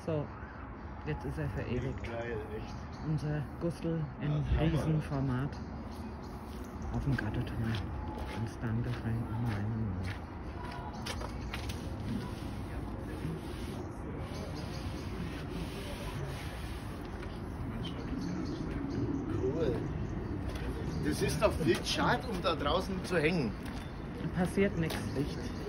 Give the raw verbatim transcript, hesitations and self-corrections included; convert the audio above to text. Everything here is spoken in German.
So, jetzt ist er verewigt. Geil, echt. Unser Gustl im Riesenformat auf dem Gatteturm. Als Danke für meinen Mann. Cool. Das ist doch viel schade, um da draußen zu hängen. Passiert nichts, Licht.